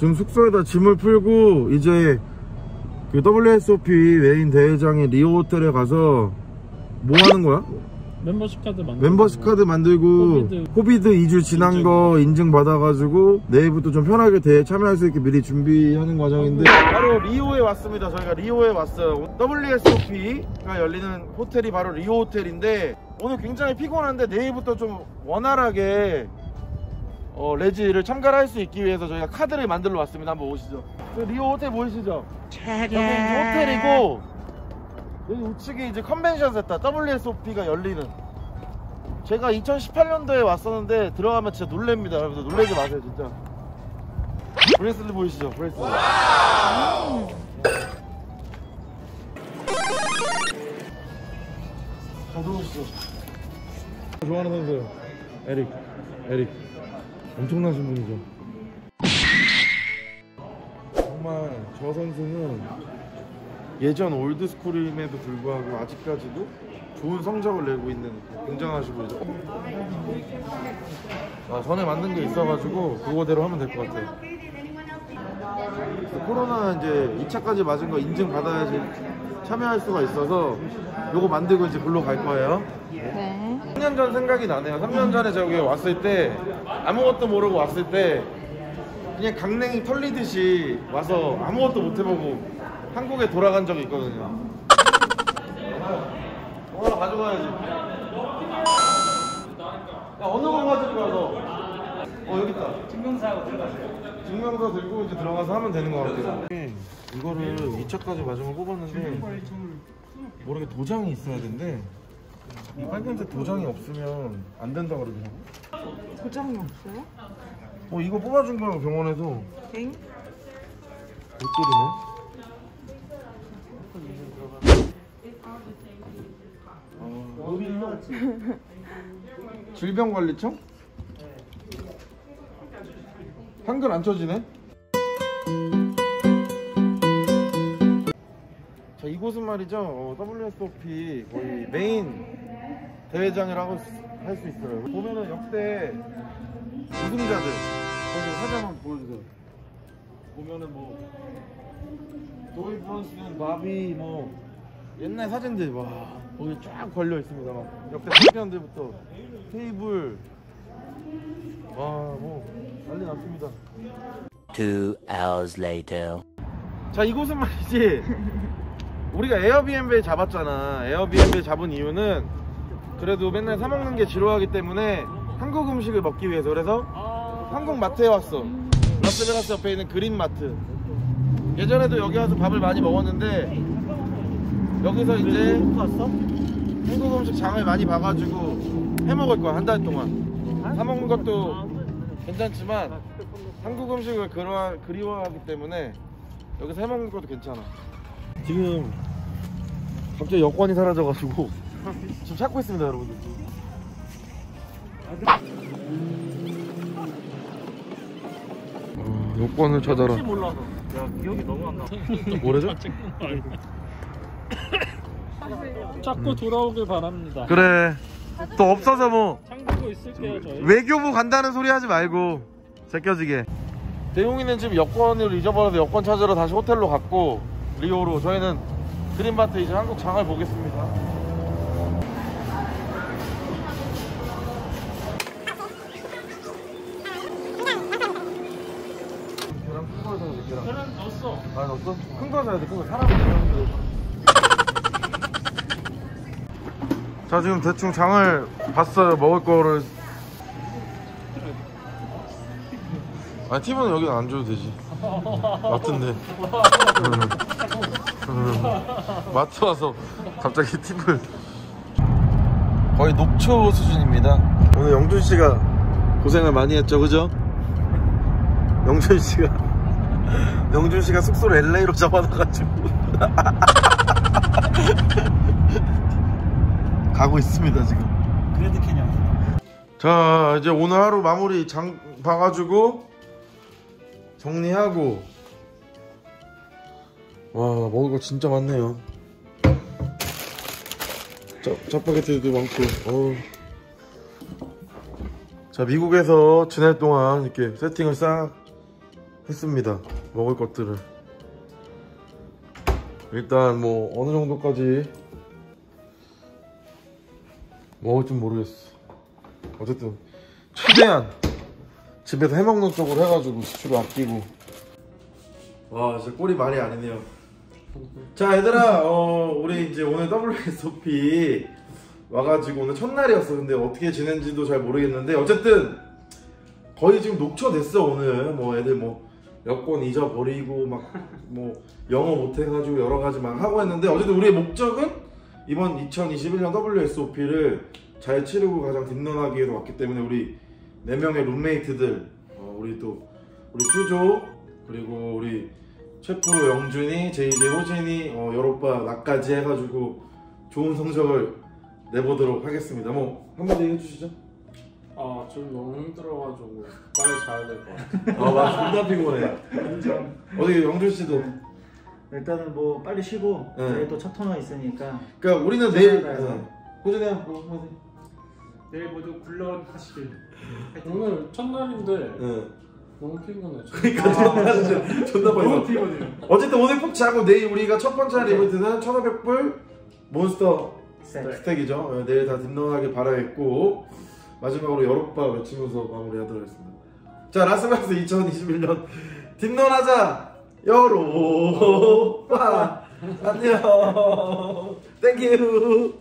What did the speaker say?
지금 숙소에다 짐을 풀고 이제 그 WSOP 메인 대회장의 리오 호텔에 가서 뭐 하는 거야? 멤버십 카드 만들고, 멤버십 카드 만들고 코비드 2주 지난 거 인증 받아가지고 내일부터 좀 편하게 대회 참여할 수 있게 미리 준비하는 과정인데, 바로 리오에 왔습니다. 저희가 리오에 왔어요. WSOP가 열리는 호텔이 바로 리오 호텔인데, 오늘 굉장히 피곤한데 내일부터 좀 원활하게 레지를 참가를 할 수 있기 위해서 저희가 카드를 만들러 왔습니다. 한번 오시죠. 리오 호텔 보이시죠? 여기 호텔이고, 여기 우측이 이제 컨벤션 센터, WSOP가 열리는. 제가 2018년도에 왔었는데 들어가면 진짜 놀랍니다. 여러분들 놀라지 마세요 진짜. 브레슬리 보이시죠? 브레슬리. 자, 들어오시죠. 좋아하는 선수예요. 에릭. 엄청나신 분이죠. 정말 저 선수는 예전 올드스쿨임에도 불구하고 아직까지도 좋은 성적을 내고 있는 굉장하신 분이죠. 전에 만든 게 있어가지고 그거대로 하면 될 것 같아요. 코로나 이제 2차까지 맞은 거 인증 받아야지 참여할 수가 있어서 요거 만들고 이제 글로 갈 거예요. 네. 3년 전 생각이 나네요. 3년 전에 저기 왔을 때 아무것도 모르고 왔을 때 그냥 강냉이 털리듯이 와서 아무것도 못 해보고 한국에 돌아간 적이 있거든요. 하나 가져가야지. 야, 어느 거 가지고 가서? 여기 있다. 증명서하고 들어가세요. 증명서 들고 이제 들어가서 하면 되는 것 같아요. 이거를 2차까지 마지막 뽑았는데 모르게 도장이 있어야 된대. 이 빨간색 도장이 없으면 안 된다 그러더라고. 도장이 없어요? 이거 뽑아준 거야 병원에서. 엥? 옷들이네. 질병관리청? 한글 안 쳐지네? 자, 이곳은 말이죠, WSOP 거의 메인 대회장이라고 할 수 있어요. 보면은 역대 우승자들 거기 사진 한번 보여주세요. 보면은 뭐 도이 프런슨, 바비, 뭐 옛날 사진들 와 거기 쫙 걸려 있습니다. 막 역대 챔피언들부터 테이블 뭐 난리 났습니다. 2 hours later. 자, 이곳은 말이지 우리가 에어비앤비 잡았잖아. 에어비앤비 잡은 이유는 그래도 맨날 사 먹는 게 지루하기 때문에 한국 음식을 먹기 위해서. 그래서 한국 마트에 왔어. 라스베가스 옆에 있는 그린마트. 예전에도 여기 와서 밥을 많이 먹었는데 여기서 이제 한국 음식 장을 많이 봐가지고 해먹을 거야. 한 달 동안 사 먹는 것도 괜찮지만 한국 음식을 그리워하기 때문에 여기서 해먹는 것도 괜찮아. 지금 갑자기 여권이 사라져가지고 지금 찾고 있습니다 여러분들. 여권을 찾아라. 혹시 몰라서. 야, 기억이 너무 안 나. 뭐래죠? 자꾸 돌아오길 바랍니다. 그래, 또 없어서 뭐 참고고 있을게요 저희. 외교부 간다는 소리 하지 말고 제껴지게. 대용이는 지금 여권을 잊어버려서 여권 찾으러 다시 호텔로 갔고, 리오로 저희는 그린마트 이제 한국 장을 보겠습니다. 계란 큰 거 사야 돼. 계란 넣었어. 아, 넣었어? 큰 거 사야 돼. 큰 거. 사람이 되는 거. 자, 지금 대충 장을 봤어요. 먹을 거를. 아니, 팁은 여기 안 줘도 되지. 마트인데. 마트 와서 갑자기 팁을. 거의 녹초 수준입니다. 오늘 영준 씨가 고생을 많이 했죠, 그죠? 영준 씨가 숙소를 LA로 잡아놔가지고 가고 있습니다 지금. 그래도 캐년. 자, 이제 오늘 하루 마무리 장 봐가지고 정리하고. 와, 먹을 거 진짜 많네요. 짜파게티도 많고. 자, 미국에서 지낼 동안 이렇게 세팅을 싹 했습니다. 먹을 것들을 일단 뭐 어느 정도까지 먹을지 모르겠어. 어쨌든 최대한 집에서 해먹는 쪽으로 해가지고 지출을 아끼고. 와 진짜 꼴이 말이 아니네요. 자 얘들아, 우리 이제 오늘 WSOP 와가지고 오늘 첫날이었어. 근데 어떻게 지낸지도 잘 모르겠는데 어쨌든 거의 지금 녹초됐어. 오늘 뭐 애들 뭐 여권 잊어버리고 막 뭐 영어 못해가지고 여러가지 막 하고 했는데 어쨌든 우리의 목적은 이번 2021년 WSOP를 잘 치르고 가장 뒷넌하기 위해서 왔기 때문에 우리 4명의 룸메이트들, 우리 또 우리 수조, 그리고 우리 최프로 영준이, JJ 호진이, 여로빠 나까지 해가지고 좋은 성적을 내보도록 하겠습니다. 뭐 한마디 해주시죠. 아, 지금 너무 힘들어가지고 빨리 자야 될 것 같아요. 나 존나 피곤해. 어디 영준 씨도. 일단은 뭐 빨리 쉬고 네. 내일 또 첫 토너 있으니까. 그러니까 우리는 내일 호진이 형 뭐. 내일 모두 굴러가시길. 오늘 첫날인데 네. 너무 피곤해. 그러니까 존나 너무 빨리. 피곤해요. 어쨌든 오늘 푹 자고 내일 우리가 첫 번째 할 이벤트는 1,500불 몬스터 네. 스택이죠. 내일 다 뒷넌하길 바라겠고 마지막으로 여로빠 외치면서 마무리하도록 하겠습니다. 자, 라스베가스 2021년 뒷넌하자 여로빠 안녕. 땡큐.